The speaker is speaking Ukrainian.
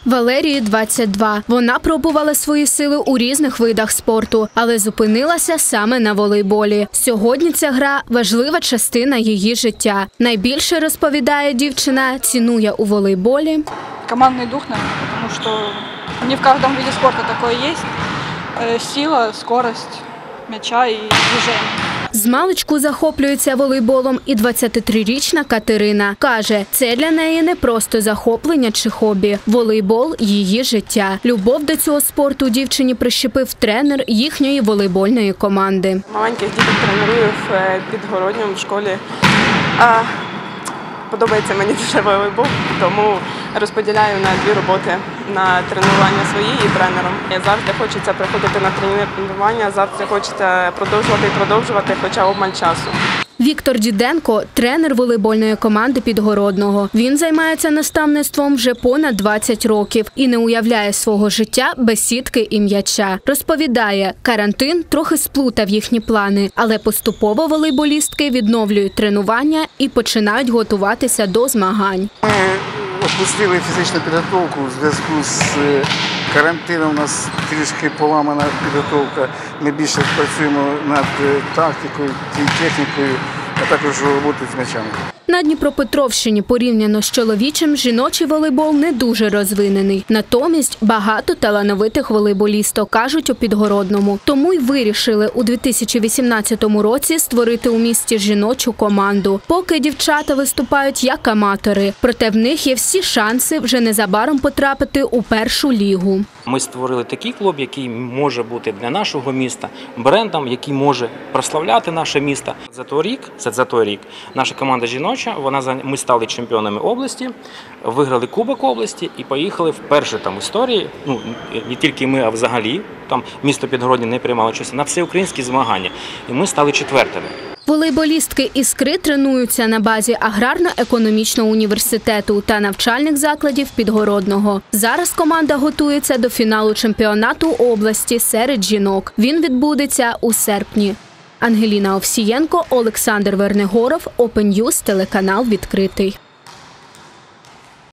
Валерії 22. Вона пробувала свої сили у різних видах спорту, але зупинилася саме на волейболі. Сьогодні ця гра – важлива частина її життя. Найбільше, розповідає дівчина, цінує у волейболі командный дух, наверное, потому что не в каждом виде спорта такое есть. Сила, скорость мяча и движение. Змалечку захоплюється волейболом і 23-річна Катерина. Каже, це для неї не просто захоплення чи хобі. Волейбол – її життя. Любов до цього спорту дівчині прищепив тренер їхньої волейбольної команди. Маленьких діток треную в Підгородньому в школі. Подобається мені дуже волейбол, тому розподіляю на дві роботи – на тренування свої і тренером. Завжди хочеться приходити на тренування, завжди хочеться продовжувати, хоча обмаль часу. Віктор Діденко – тренер волейбольної команди Підгородного. Він займається наставництвом вже понад 20 років і не уявляє свого життя без сітки і м'яча. Розповідає, карантин трохи сплутав їхні плани, але поступово волейболістки відновлюють тренування і починають готуватися до змагань. Ми опустили фізичну підготовку у зв'язку з карантином. У нас трішки поламана підготовка. Ми більше працюємо над тактикою, технікою, а також роботою з м'ячами. На Дніпропетровщині порівняно з чоловічим жіночий волейбол не дуже розвинений. Натомість багато талановитих волейболісток, кажуть у Підгородному. Тому й вирішили у 2018 році створити у місті жіночу команду. Поки дівчата виступають як аматори, проте в них є всі шанси вже незабаром потрапити у першу лігу. Ми створили такий клуб, який може бути для нашого міста брендом, який може прославляти наше місто. За той рік наша команда жіноча, ми стали чемпіонами області, виграли Кубок області і поїхали вперше в історії, не тільки ми, а взагалі, місто Підгородня не приймало участь, на всеукраїнські змагання. І ми стали четвертими. Волейболістки «Іскри» тренуються на базі Аграрно-економічного університету та навчальних закладів Підгородного. Зараз команда готується до фіналу чемпіонату області серед жінок. Він відбудеться у серпні. Ангеліна Овсієнко, Олександр Вернегоров, Open News, телеканал «Відкритий».